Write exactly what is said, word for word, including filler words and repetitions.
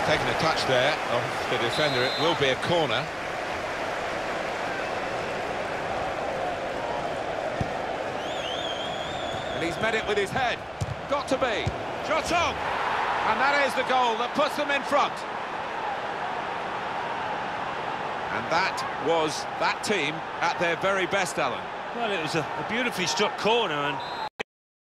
taken a touch there of the defender. It will be a corner. And he's met it with his head. Got to be. Shot on! And that is the goal that puts them in front. And that was that team at their very best, Alan. Well, it was a, a beautifully struck corner, and